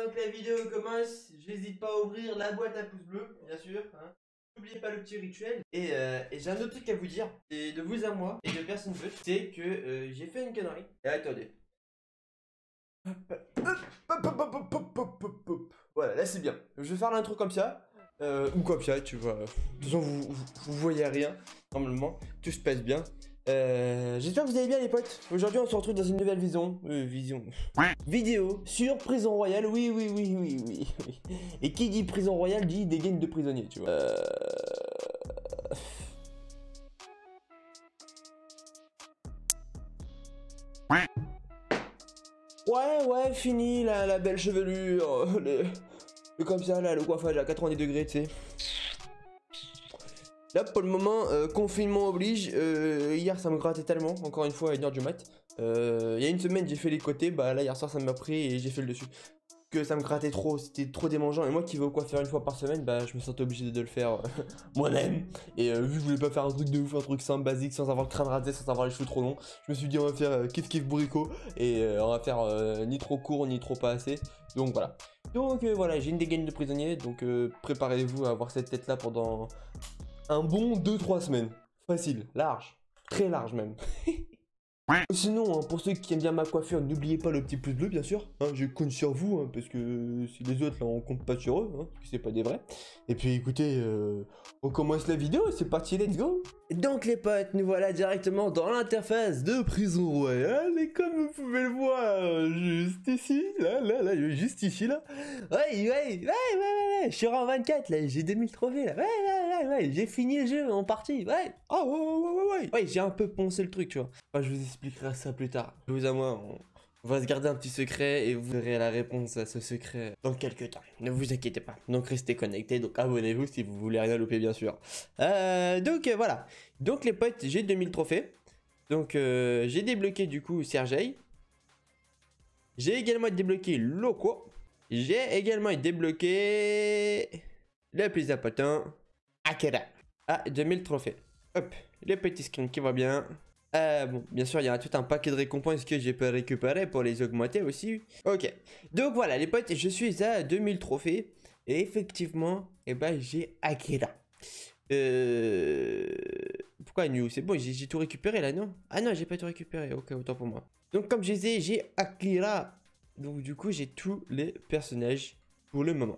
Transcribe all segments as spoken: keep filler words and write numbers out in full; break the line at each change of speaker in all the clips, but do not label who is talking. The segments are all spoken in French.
avant que la vidéo commence, j'hésite pas à ouvrir la boîte à pouces bleus, bien sûr. Hein. N'oubliez pas le petit rituel. Et, euh, et j'ai un autre truc à vous dire, et de vous à moi, et de personne d'autre, c'est que euh, j'ai fait une connerie. Et attendez. Hop, hop, hop, hop, hop, hop, hop, hop. Voilà, là c'est bien. Je vais faire l'intro comme ça. Euh, ou comme ça, tu vois. De toute façon, vous, vous, vous voyez rien. Normalement, tout se passe bien. Euh, J'espère que vous allez bien les potes. Aujourd'hui on se retrouve dans une nouvelle vision. Euh, vision. Vidéo sur Prison Royale. Oui, oui, oui, oui, oui, oui. Et qui dit Prison Royale dit des games de prisonniers, tu vois. Euh... Ouais, ouais, fini la, la belle chevelure. Le, le comme ça, là, le coiffage à quatre-vingt-dix degrés, tu sais. Là, pour le moment, euh, confinement oblige. Euh, hier, ça me grattait tellement, encore une fois, à une heure du mat. Euh, il y a une semaine, j'ai fait les côtés. Bah là, hier soir, ça m'a pris et j'ai fait le dessus. Que ça me grattait trop, c'était trop démangeant. Et moi qui vais au coiffeur une fois par semaine, bah je me sentais obligé de le faire euh, moi-même. Et euh, vu que je voulais pas faire un truc de ouf, un truc simple, basique, sans avoir le crâne rasé, sans avoir les cheveux trop longs, je me suis dit on va faire euh, kiff kiff bourrico. Et euh, on va faire euh, ni trop court, ni trop pas assez. Donc voilà. Donc euh, voilà, j'ai une dégaine de prisonnier. Donc euh, préparez-vous à avoir cette tête là pendant un bon deux trois semaines. Facile, large, très large même. Sinon, hein, pour ceux qui aiment bien ma coiffure, n'oubliez pas le petit pouce bleu, bien sûr. Hein, je compte sur vous, hein, parce que si les autres, là, on compte pas sur eux, hein, parce que c'est pas des vrais. Et puis, écoutez, euh, on commence la vidéo, c'est parti, let's go. Donc, les potes, nous voilà directement dans l'interface de Prison Royale. Et comme vous pouvez le voir, juste ici, là, là, là, juste ici, là. Ouais, ouais, ouais, ouais, ouais, ouais, je suis en vingt-quatre, là, j'ai deux mille trophées, là. Ouais, ouais, ouais, ouais, j'ai fini le jeu en partie, ouais. Oh, ouais, ouais, ouais, ouais. Ouais, j'ai un peu poncé le truc, tu vois. Enfin, je vous expliquerai ça plus tard. Je vous à moi, on... on va se garder un petit secret et vous verrez la réponse à ce secret dans quelques temps. Ne vous inquiétez pas. Donc restez connectés, donc abonnez-vous si vous voulez rien louper, bien sûr. Euh, donc euh, voilà. Donc les potes, j'ai deux mille trophées. Donc euh, j'ai débloqué du coup Sergei. J'ai également débloqué Loco. J'ai également débloqué le plus important, Akira. Ah, deux mille trophées. Hop, le petit skin qui va bien. Euh, bon, bien sûr, il y a tout un paquet de récompenses que j'ai pu récupérer pour les augmenter aussi. Ok, donc voilà les potes, je suis à deux mille trophées. Et effectivement, eh ben, j'ai Akira. Euh... Pourquoi New? C'est bon, j'ai tout récupéré là, non? Ah non, j'ai pas tout récupéré, ok, autant pour moi. Donc comme je disais, j'ai Akira. Donc du coup, j'ai tous les personnages pour le moment.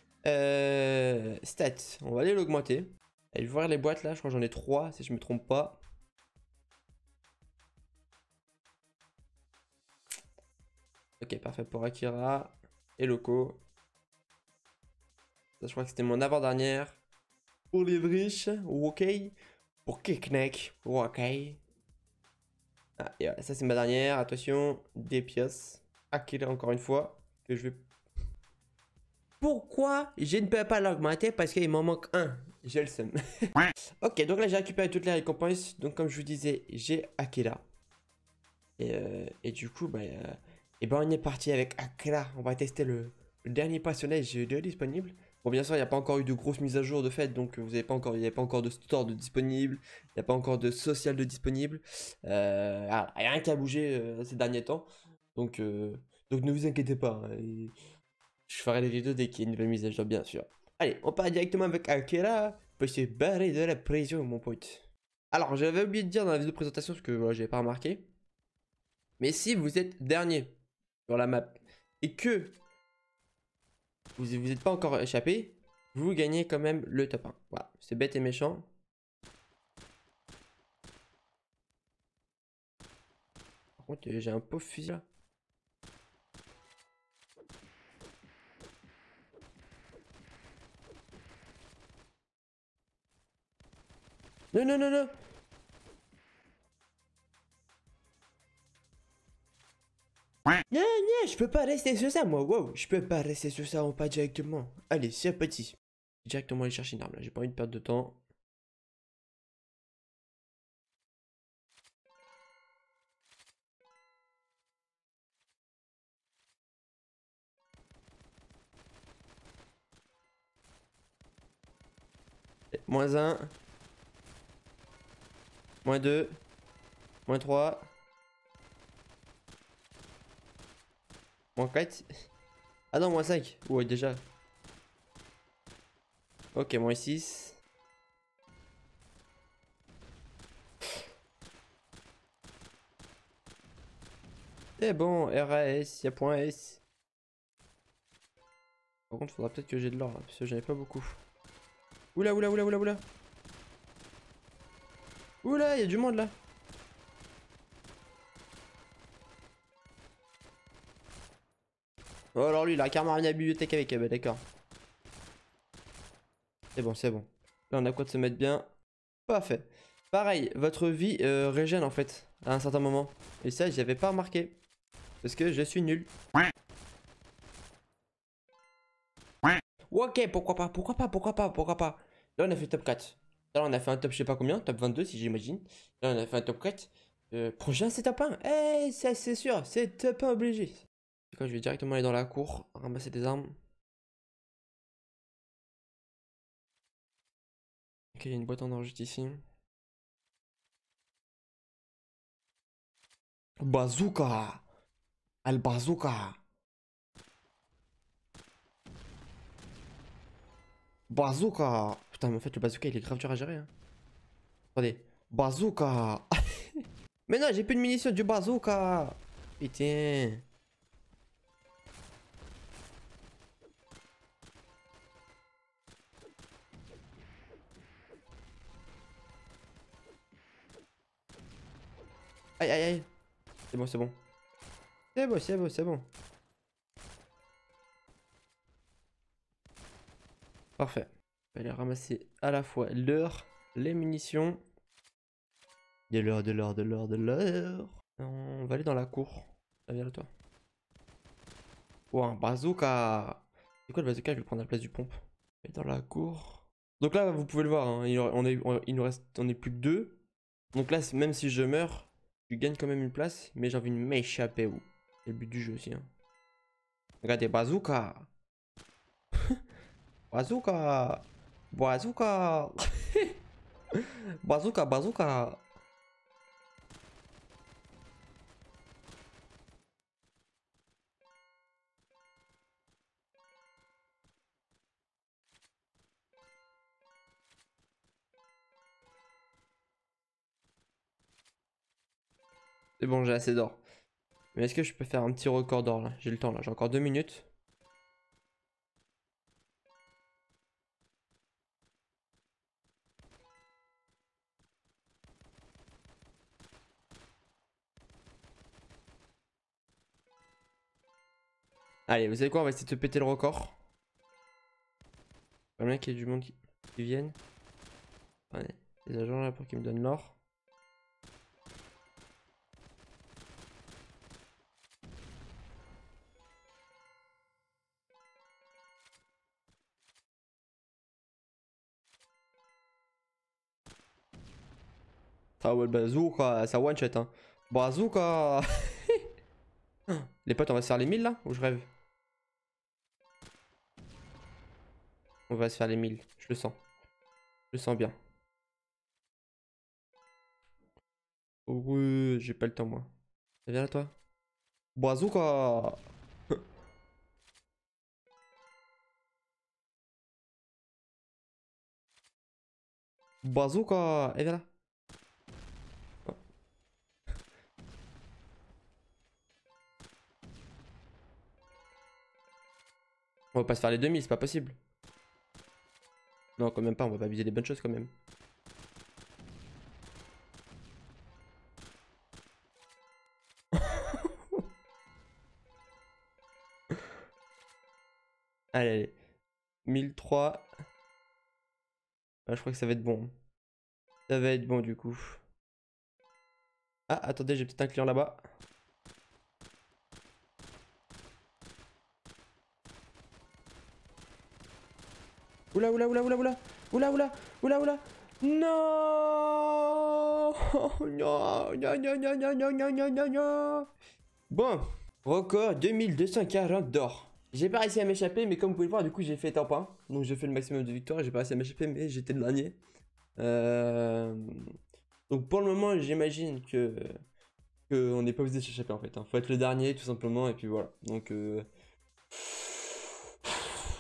Euh... Stats, on va aller l'augmenter. Je vais voir les boîtes là, je crois que j'en ai trois si je me trompe pas. Ok, parfait pour Akira et Loco. Ça, je crois que c'était mon avant-dernière. Pour les riches, ok. Pour Keknek, ok. Ah, et voilà, ça c'est ma dernière. Attention, des pièces. Akira encore une fois. Que je vais... Pourquoi je ne peux pas l'augmenter? Parce qu'il m'en manque un. J'ai le seum. Ok, donc là j'ai récupéré toutes les récompenses. Donc comme je vous disais, j'ai Akira. Et, euh, et du coup, bah... Euh... Et ben on est parti avec Akira, on va tester le, le dernier personnage de disponible. Bon bien sûr il n'y a pas encore eu de grosses mises à jour de fait, donc vous avez pas encore, il n'y a pas encore de store de disponible, il n'y a pas encore de social de disponible. Euh, voilà, rien qui a bougé euh, ces derniers temps, donc, euh, donc ne vous inquiétez pas, hein, et je ferai des vidéos dès qu'il y a une nouvelle mise à jour bien sûr. Allez, on part directement avec Akira, pour se barrer de la prison mon pote. Alors j'avais oublié de dire dans la vidéo de présentation, parce que voilà, j'avais pas remarqué, mais si vous êtes dernier sur la map et que vous vous n'êtes pas encore échappé, vous gagnez quand même le top un. Voilà, c'est bête et méchant. Par contre, j'ai un pauvre fusil là. Non, non, non, non. Non, non, je peux pas rester sur ça, moi. Wow, je peux pas rester sur ça en pas directement. Allez, c'est petit. Directement aller chercher une arme là, j'ai pas envie de perdre de temps. Moins un. Moins deux. Moins trois. Moins quatre. Ah non, moins cinq. Ouais, déjà. Ok, moins six. C'est bon, R A S, y'a point S. Par contre, faudra peut-être que j'ai de l'or là, parce que j'en ai pas beaucoup. Oula, oula, oula, oula, oula. Oula, y'a du monde là. Oh, alors lui, il a carrément rien à la bibliothèque avec, bah d'accord. C'est bon, c'est bon. Là, on a quoi de se mettre bien. Parfait. Pareil, votre vie euh, régène en fait, à un certain moment. Et ça, j'y avais pas remarqué. Parce que je suis nul. Ok, pourquoi pas, pourquoi pas, pourquoi pas, pourquoi pas. Là, on a fait top quatre. Là, on a fait un top, je sais pas combien, top vingt-deux si j'imagine. Là, on a fait un top quatre. Euh, prochain, c'est top un. Eh, ça, c'est sûr, c'est top un obligé. Quand je vais directement aller dans la cour, ramasser des armes. Ok, il y a une boîte en or juste ici. Bazooka! Al bazooka! Bazooka! Putain, mais en fait, le bazooka, il est grave dur à gérer. Hein. Attendez. Bazooka! Mais non, j'ai plus de munitions du bazooka! Putain. Aïe, aïe, aïe. C'est bon, c'est bon. C'est bon, c'est bon, c'est bon. Parfait. On va aller ramasser à la fois l'heure, les munitions. De l'heure, de l'heure, de l'heure, de l'heure. On va aller dans la cour. Ça vient là, toi. Oh, un bazooka. C'est quoi le bazooka? Je vais prendre la place du pompe. Et dans la cour. Donc là, vous pouvez le voir, hein, il, on est, on, il nous reste, on est plus que deux. Donc là, même si je meurs, je gagne quand même une place. Mais j'ai envie de m'échapper. C'est le but du jeu aussi. Hein. Regardez, bazooka. Bazooka. Bazooka. Bazooka, bazooka. C'est bon, j'ai assez d'or. Mais est-ce que je peux faire un petit record d'or là? J'ai le temps là, j'ai encore deux minutes. Allez, vous savez quoi? On va essayer de se péter le record. J'aimerais bien qu'il y ait du monde qui, qui vienne. Allez, les agents là pour qu'ils me donnent l'or. Ah ouais, le bazooka, ça one shot hein. Bazooka. Les potes, on va se faire les mille là? Ou je rêve? On va se faire les mille, je le sens. Je le sens bien. Oh ouais, j'ai pas le temps moi. Viens là toi. Bazooka. Bazooka. Et viens là. Oh. On va pas se faire les demi, c'est pas possible. Non, quand même pas, on va pas viser les bonnes choses quand même. Allez, allez. mille trois. Ah, je crois que ça va être bon. Ça va être bon du coup. Ah, attendez, j'ai peut-être un client là-bas. Oula, oula, oula, oula, oula. Oula, oula, oula, oula. Non. Non, non, non, non, non, non, non, non, non, non. Bon, record deux mille deux cent quarante d'or. J'ai pas réussi à m'échapper, mais comme vous pouvez le voir, du coup, j'ai fait top un. Donc, j'ai fait le maximum de victoires. J'ai pas réussi à m'échapper, mais j'étais le dernier. Euh... Donc, pour le moment, j'imagine que. que on n'est pas obligé de s'échapper en fait. Hein. Faut être le dernier, tout simplement, et puis voilà. Donc. Euh...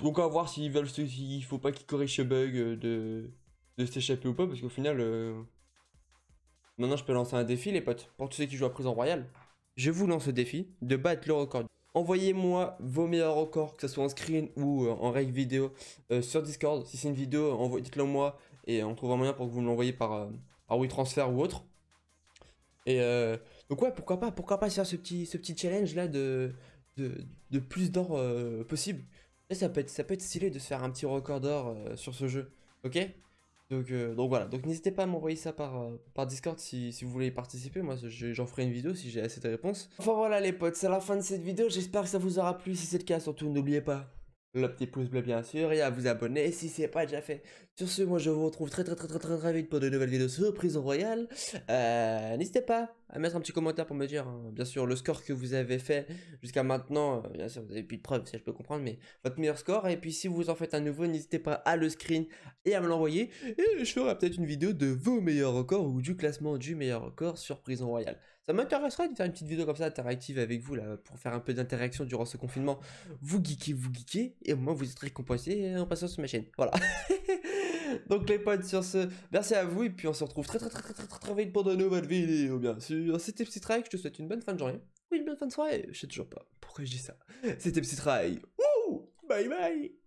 Donc on va voir s'ils veulent, s'il faut pas qu'ils corrigent ce bug euh, de, de s'échapper ou pas, parce qu'au final, euh, maintenant je peux lancer un défi les potes, pour tous ceux qui jouent à Prison Royale. Je vous lance le défi de battre le record. Envoyez-moi vos meilleurs records, que ce soit en screen ou euh, en règle vidéo, euh, sur Discord. Si c'est une vidéo, envoyez- dites-le moi et on trouvera un moyen pour que vous me l'envoyiez par, euh, par WeTransfer ou autre. Et euh, donc ouais, pourquoi pas, pourquoi pas faire ce petit, ce petit challenge là de, de, de plus d'or euh, possible. Là, ça peut être, ça peut être stylé de se faire un petit record d'or euh, sur ce jeu, ok? Donc, euh, donc voilà, donc n'hésitez pas à m'envoyer ça par, euh, par Discord si, si vous voulez y participer, moi je- j'en ferai une vidéo si j'ai assez de réponses. Enfin voilà les potes, c'est la fin de cette vidéo, j'espère que ça vous aura plu, si c'est le cas surtout n'oubliez pas le petit pouce bleu bien sûr et à vous abonner si c'est pas déjà fait. Sur ce, moi je vous retrouve très très très très très très vite pour de nouvelles vidéos sur Prison Royale. Euh, n'hésitez pas à mettre un petit commentaire pour me dire hein, bien sûr le score que vous avez fait jusqu'à maintenant, euh, bien sûr vous avez plus de preuves si je peux comprendre, mais votre meilleur score, et puis si vous en faites un nouveau n'hésitez pas à le screen et à me l'envoyer et je ferai peut-être une vidéo de vos meilleurs records ou du classement du meilleur record sur Prison Royale. Ça m'intéresserait de faire une petite vidéo comme ça interactive avec vous là pour faire un peu d'interaction durant ce confinement. Vous geekez, vous geekez et au moins vous êtes récompensé en passant sur ma chaîne. Voilà. Donc les potes sur ce, merci à vous et puis on se retrouve très très très très très très, très vite pour de nouvelles vidéos bien sûr. C'était Psytrike, je te souhaite une bonne fin de journée. Oui, une bonne fin de soirée, je sais toujours pas pourquoi je dis ça. C'était Psytrike. Wouh, bye bye.